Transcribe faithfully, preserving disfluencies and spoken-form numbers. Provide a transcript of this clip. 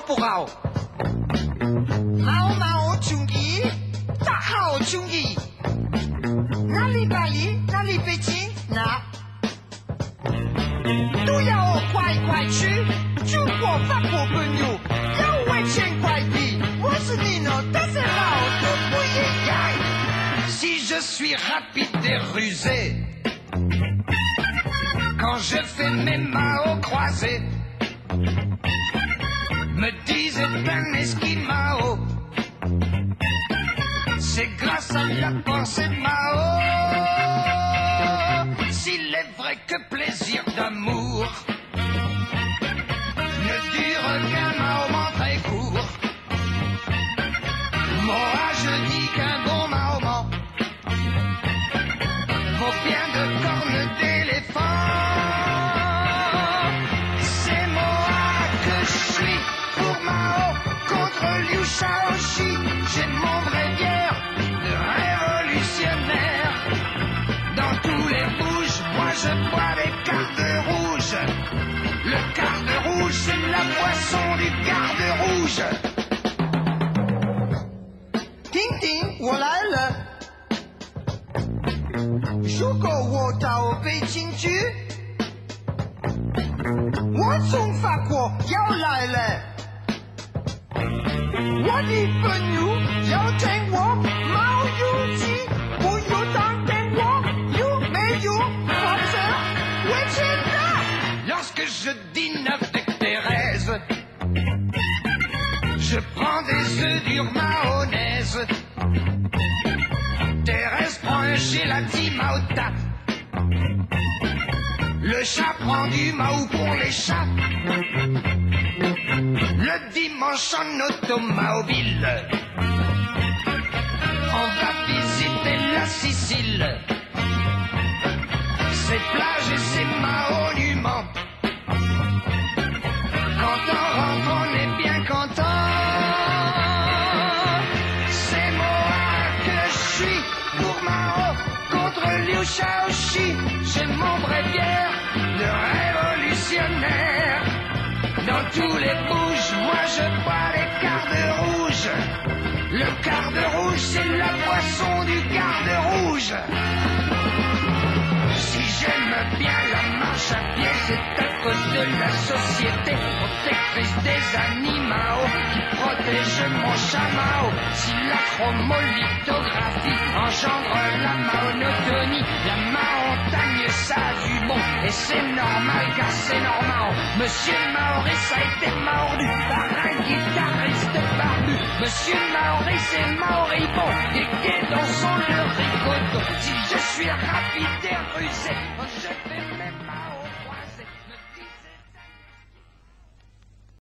不好？ 毛毛兄弟，大好兄弟，哪里巴黎，哪里北京，哪都要我快快去，中国法国朋友要我钱快递，我是你呢，但是老的不一样。 Si je suis rapide et rusé, quand je fais mes Mao croisés, me disent un esquimao, c'est grâce à la pensée Mao. S'il est vrai que plaisir d'amour ne dure qu'un moment très court, moi je dis qu'un bon Mahomet vaut bien de cornes d'éléphant. C'est moi que je suis pour Mao contre Liu Shaoxi. J'ai mon vrai bière de révolutionnaire. Dans tous les bouges, moi je bois des cartes rouges. Le garde rouge, c'est la boisson du garde rouge. 听听，我来了。如果我到北京去，我从法国要来了。我的朋友要听我毛有记，不有当听我有没有发生？我知道。 Lorsque je dîne avec Thérèse, je prends des œufs durs mayonnaise. Thérèse prend un gelati Maota. Le chat prend du Mao pour les chats. Le dimanche en automobile, on va visiter la Sicile. Ses plages et ses monuments. Quand on rentre, on est bien content. C'est moi que je suis pour Mao contre Liu Shaoxi. J'ai mon vrai bière de révolutionnaire. Dans tous les bouges, moi je bois les cartes rouges. Le garde rouge, c'est la boisson du garde rouge. Si j'aime bien la marche à pied, c'est à cause de la société protectrice des animaux qui protège mon chameau. Si la chromolithographie engendre la monotonie, la montagne ça a du bon et c'est normal car c'est normal. Monsieur Maurice a été mordu par un guitariste barbu. Monsieur Maurice est moribond, et dans son le rigodo. Si je suis rapide et rusé, je